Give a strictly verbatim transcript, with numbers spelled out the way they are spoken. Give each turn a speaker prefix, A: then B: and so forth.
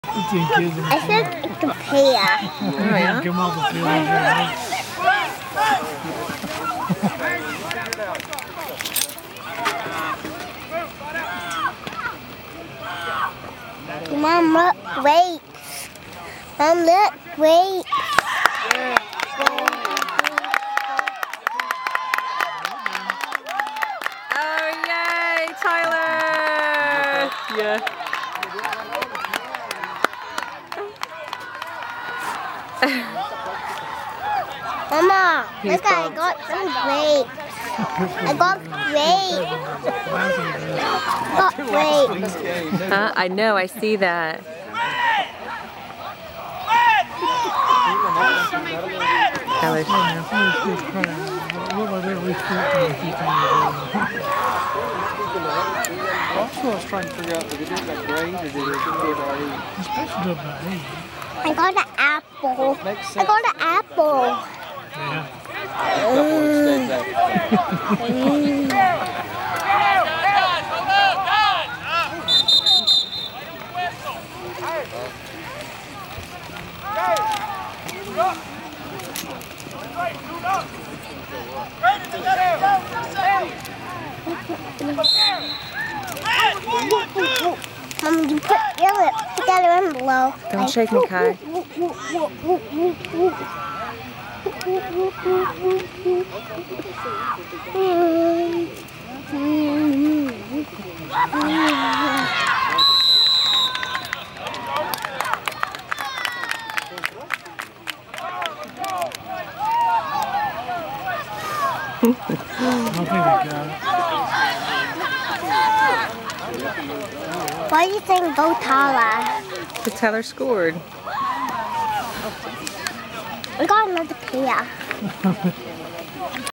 A: I said it's a pear.
B: Oh, yeah?
A: Mom, look, wait. Mom, look, wait.
B: Oh, yay, Tyler! Yeah.
A: Mama,
B: He's
A: look, I
B: bumped.
A: got some grapes. I got grapes. got grapes.
B: Huh? I know, I see that. Tyler's
C: Also, I was trying to figure out if it did that grade or did it give already. It's supposed to do about eight.
A: I got an apple. I got an apple.
C: Yeah.
A: Mom, you put your lip together and below.
B: Don't shake me, Kai.
A: Why do you think go Tyler?
B: Because Tyler scored.
A: I got another pear.